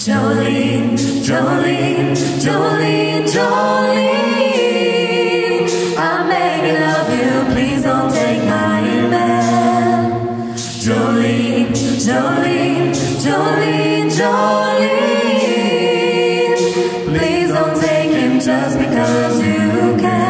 Jolene, Jolene, Jolene, Jolene, I'm begging of you, please don't take my man. Jolene, Jolene, Jolene, Jolene, please don't take him just because you can.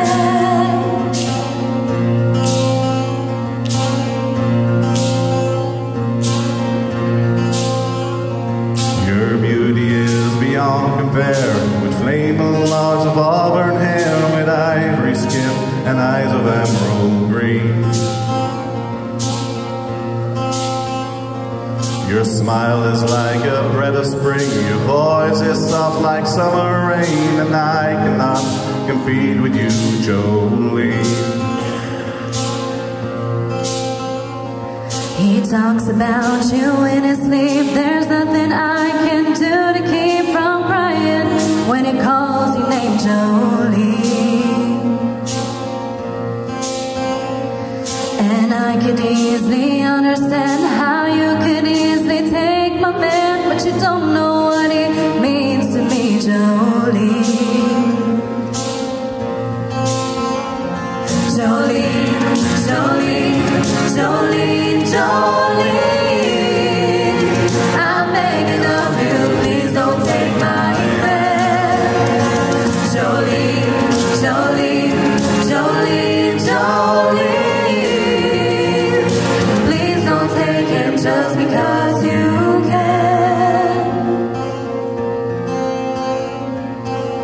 Your beauty is beyond compare, with flaming locks of auburn hair, with ivory skin and eyes of emerald green. Your smile is like a breath of spring, your voice is soft like summer rain, and I cannot compete with you, Jolene. He talks about you in his sleep. There's nothing I can do to keep from crying when he calls you name, Jolene. And I could easily understand how you could easily take my man, but you don't know what he means to me, Jolene. Jolene, Jolene, Jolene, Jolene, I'm begging of you, please don't take my man. Jolene, Jolene, Jolene, Jolene, please don't take him just because you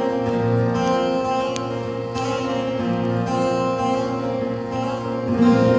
can.